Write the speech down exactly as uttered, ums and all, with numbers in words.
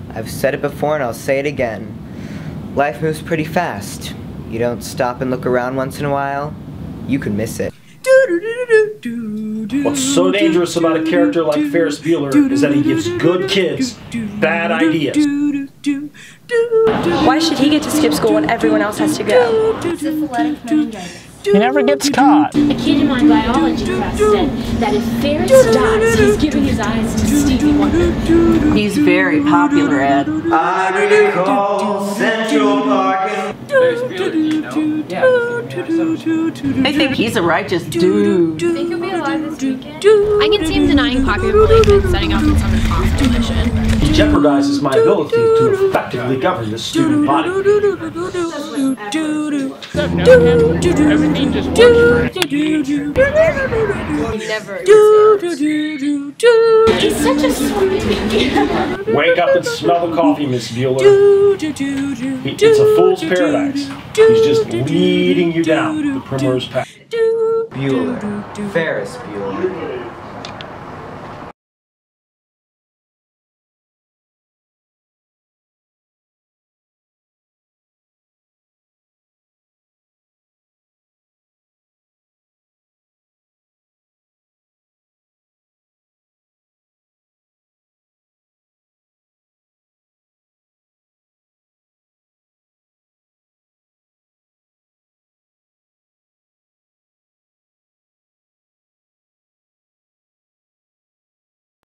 I've said it before and I'll say it again. Life moves pretty fast. You don't stop and look around once in a while, you can miss it. What's so dangerous about a character like Ferris Bueller is that he gives good kids bad ideas. Why should he get to skip school when everyone else has to go? Syphilitic meningitis. He never gets caught. A kid in my biology class said that if Ferris dies, he's giving his eyes to Stevie Wonder. He's very popular, Ed. I recall Central Park. Ferris Bueller, you know? Yeah. They think he's a righteous dude. Do you think he'll be alive this weekend? I can see him denying popular belief and setting off in some impossible mission. He jeopardizes my ability to effectively govern this student body. Everything just works for him. Never. He's such a sweetie. Wake up and smell the coffee, Miss Bueller. He, it's a fool's paradise. He's just leading you down the primrose path. Bueller. Ferris Bueller.